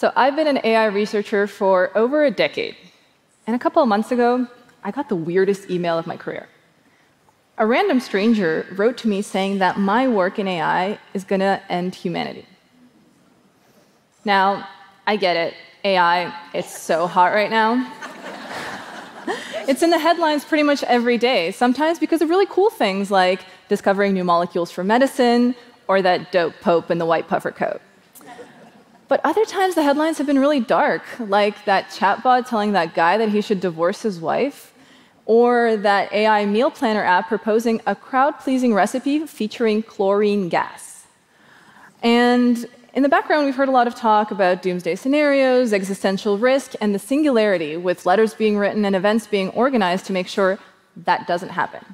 So I've been an AI researcher for over a decade. And a couple of months ago, I got the weirdest email of my career. A random stranger wrote to me saying that my work in AI is going to end humanity. Now, I get it. AI, it's so hot right now. It's in the headlines pretty much every day, sometimes because of really cool things like discovering new molecules for medicine or that dope pope in the white puffer coat. But other times the headlines have been really dark, like that chatbot telling that guy that he should divorce his wife, or that AI meal planner app proposing a crowd-pleasing recipe featuring chlorine gas. And in the background, we've heard a lot of talk about doomsday scenarios, existential risk, and the singularity, with letters being written and events being organized to make sure that doesn't happen.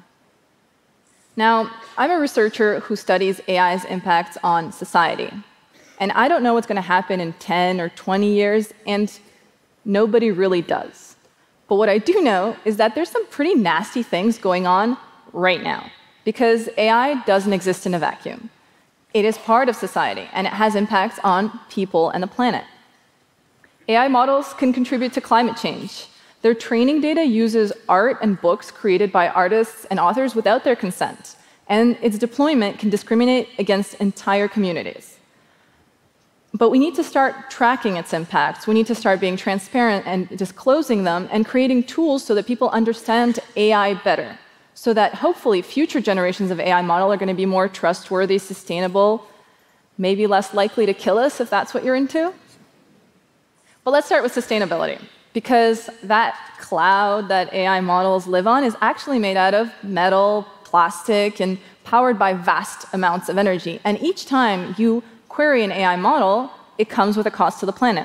Now, I'm a researcher who studies AI's impacts on society. And I don't know what's going to happen in 10 or 20 years, and nobody really does. But what I do know is that there's some pretty nasty things going on right now, because AI doesn't exist in a vacuum. It is part of society, and it has impacts on people and the planet. AI models can contribute to climate change. Their training data uses art and books created by artists and authors without their consent, and its deployment can discriminate against entire communities. But we need to start tracking its impacts. We need to start being transparent and disclosing them and creating tools so that people understand AI better, so that hopefully future generations of AI model are going to be more trustworthy, sustainable, maybe less likely to kill us if that's what you're into. But let's start with sustainability, because that cloud that AI models live on is actually made out of metal, plastic, and powered by vast amounts of energy. And each time you query an AI model, it comes with a cost to the planet.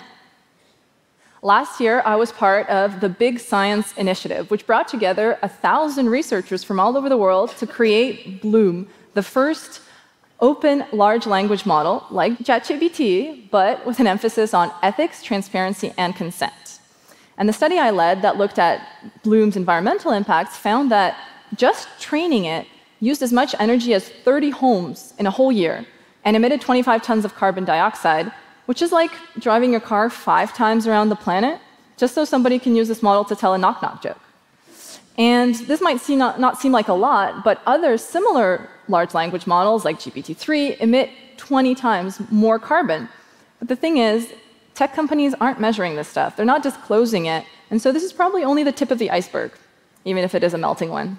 Last year, I was part of the Big Science Initiative, which brought together 1,000 researchers from all over the world to create Bloom, the first open large language model like ChatGPT, but with an emphasis on ethics, transparency, and consent. And the study I led that looked at Bloom's environmental impacts found that just training it used as much energy as 30 homes in a whole year, and emitted 25 tons of carbon dioxide, which is like driving your car 5 times around the planet, just so somebody can use this model to tell a knock-knock joke. And this might not seem like a lot, but other similar large language models, like GPT-3, emit 20 times more carbon. But the thing is, tech companies aren't measuring this stuff. They're not disclosing it, and so this is probably only the tip of the iceberg, even if it is a melting one.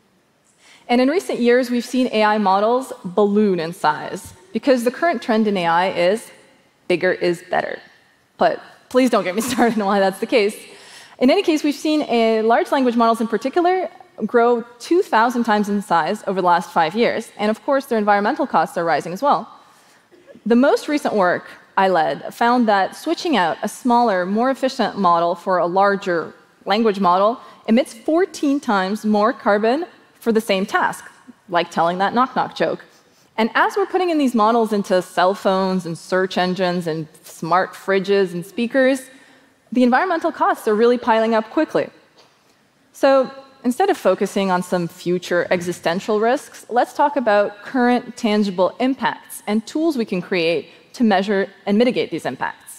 And in recent years, we've seen AI models balloon in size, because the current trend in AI is bigger is better. But please don't get me started on why that's the case. In any case, we've seen large language models in particular grow 2,000 times in size over the last 5 years. And of course, their environmental costs are rising as well. The most recent work I led found that switching out a smaller, more efficient model for a larger language model emits 14 times more carbon for the same task, like telling that knock-knock joke. And as we're putting in these models into cell phones and search engines and smart fridges and speakers, the environmental costs are really piling up quickly. So instead of focusing on some future existential risks, let's talk about current tangible impacts and tools we can create to measure and mitigate these impacts.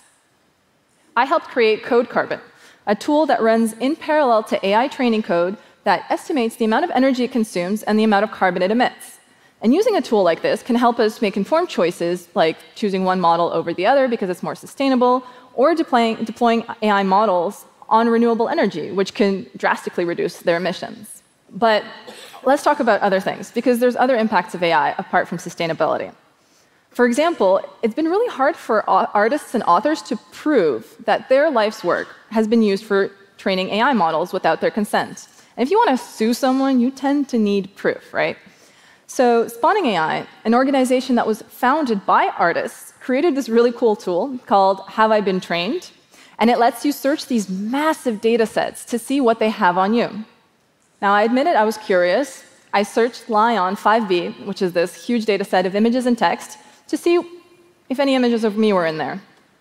I helped create Code Carbon, a tool that runs in parallel to AI training code that estimates the amount of energy it consumes and the amount of carbon it emits. And using a tool like this can help us make informed choices, like choosing one model over the other because it's more sustainable, or deploying AI models on renewable energy, which can drastically reduce their emissions. But let's talk about other things, because there's other impacts of AI apart from sustainability. For example, it's been really hard for artists and authors to prove that their life's work has been used for training AI models without their consent. And if you want to sue someone, you tend to need proof, right? So Spawning AI, an organization that was founded by artists, created this really cool tool called Have I Been Trained? And it lets you search these massive data sets to see what they have on you. Now, I admit it, I was curious. I searched Lion 5B, which is this huge data set of images and text, to see if any images of me were in there.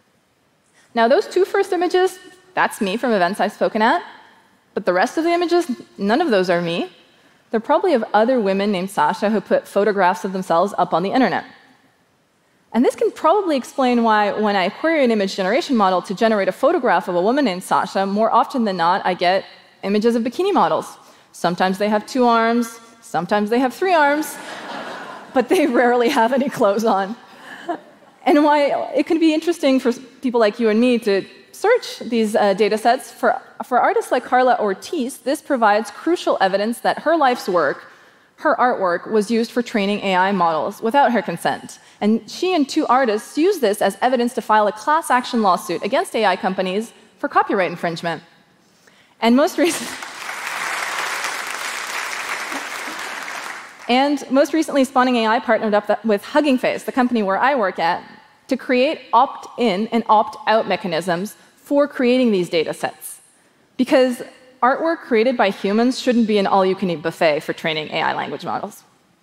Now, those 2 first images, that's me from events I've spoken at. But the rest of the images, none of those are me. They're probably of other women named Sasha who put photographs of themselves up on the internet. And this can probably explain why when I query an image generation model to generate a photograph of a woman named Sasha, more often than not, I get images of bikini models. Sometimes they have 2 arms, sometimes they have 3 arms, but they rarely have any clothes on. And why it can be interesting for people like you and me to search these data sets. For artists like Carla Ortiz, this provides crucial evidence that her life's work, her artwork, was used for training AI models without her consent. And she and 2 artists used this as evidence to file a class action lawsuit against AI companies for copyright infringement. And most recently, Spawning AI partnered up with Hugging Face, the company where I work at, to create opt-in and opt-out mechanisms for creating these data sets. Because artwork created by humans shouldn't be an all-you-can-eat buffet for training AI language models.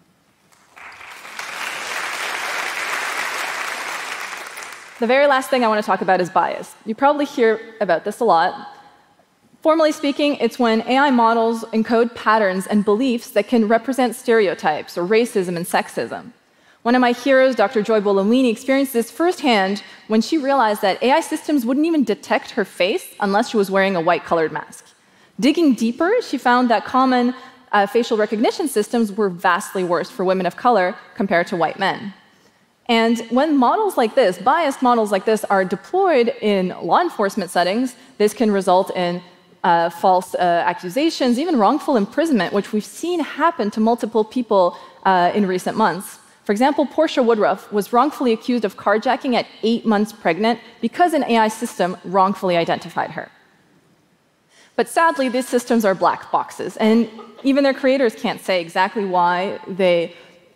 The very last thing I want to talk about is bias. You probably hear about this a lot. Formally speaking, it's when AI models encode patterns and beliefs that can represent stereotypes or racism and sexism. One of my heroes, Dr. Joy Buolamwini, experienced this firsthand when she realized that AI systems wouldn't even detect her face unless she was wearing a white-colored mask. Digging deeper, she found that common facial recognition systems were vastly worse for women of color compared to white men. And when models like this, biased models like this, are deployed in law enforcement settings, this can result in false accusations, even wrongful imprisonment, which we've seen happen to multiple people in recent months. For example, Portia Woodruff was wrongfully accused of carjacking at 8 months pregnant because an AI system wrongfully identified her. But sadly, these systems are black boxes, and even their creators can't say exactly why they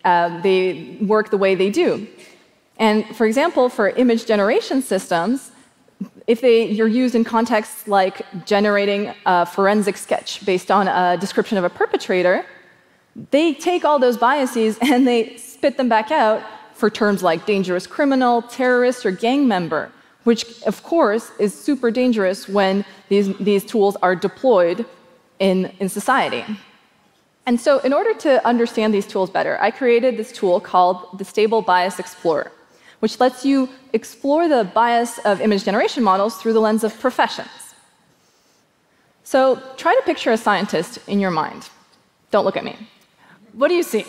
work the way they do. And for example, for image generation systems, if you're used in contexts like generating a forensic sketch based on a description of a perpetrator, they take all those biases and they spit them back out for terms like dangerous criminal, terrorist, or gang member, which, of course, is super dangerous when these tools are deployed in society. And so in order to understand these tools better, I created this tool called the Stable Bias Explorer, which lets you explore the bias of image generation models through the lens of professions. So try to picture a scientist in your mind. Don't look at me. What do you see?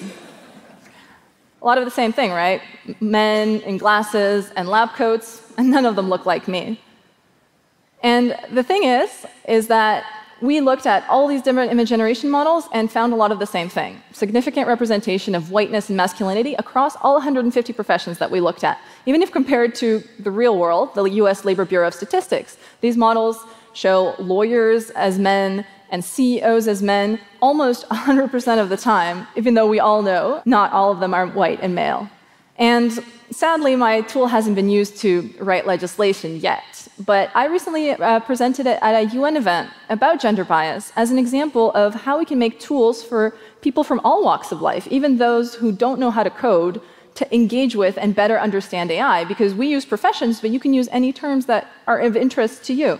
A lot of the same thing, right? Men in glasses and lab coats, and none of them look like me. And the thing is that we looked at all these different image generation models and found a lot of the same thing. Significant representation of whiteness and masculinity across all 150 professions that we looked at. Even if compared to the real world, the US Labor Bureau of Statistics, these models show lawyers as men and CEOs as men almost 100% of the time, even though we all know not all of them are white and male. And sadly, my tool hasn't been used to write legislation yet. But I recently presented it at a UN event about gender bias as an example of how we can make tools for people from all walks of life, even those who don't know how to code, to engage with and better understand AI, because we use professions, but you can use any terms that are of interest to you.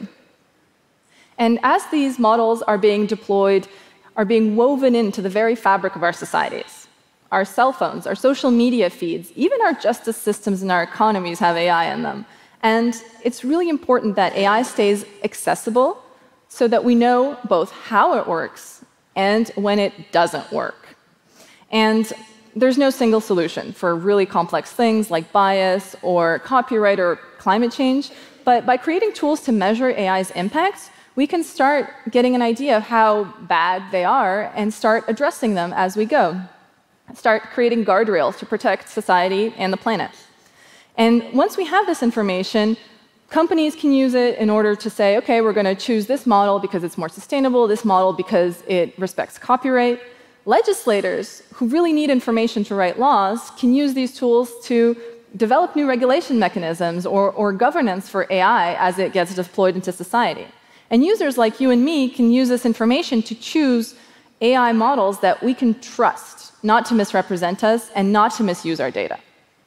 And as these models are being deployed, are being woven into the very fabric of our societies, our cell phones, our social media feeds, even our justice systems and our economies have AI in them. And it's really important that AI stays accessible so that we know both how it works and when it doesn't work. And there's no single solution for really complex things like bias or copyright or climate change. But by creating tools to measure AI's impacts, we can start getting an idea of how bad they are and start addressing them as we go. Start creating guardrails to protect society and the planet. And once we have this information, companies can use it in order to say, OK, we're going to choose this model because it's more sustainable, this model because it respects copyright. Legislators who really need information to write laws can use these tools to develop new regulation mechanisms or governance for AI as it gets deployed into society. And users like you and me can use this information to choose AI models that we can trust, not to misrepresent us and not to misuse our data.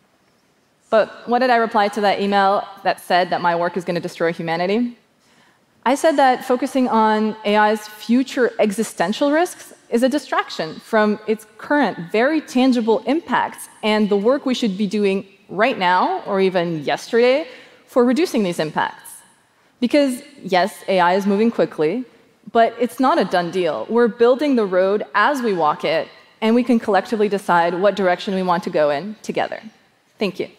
But what did I reply to that email that said that my work is going to destroy humanity? I said that focusing on AI's future existential risks is a distraction from its current, very tangible impacts and the work we should be doing right now or even yesterday for reducing these impacts? Because, yes, AI is moving quickly, but it's not a done deal. We're building the road as we walk it, and we can collectively decide what direction we want to go in together. Thank you.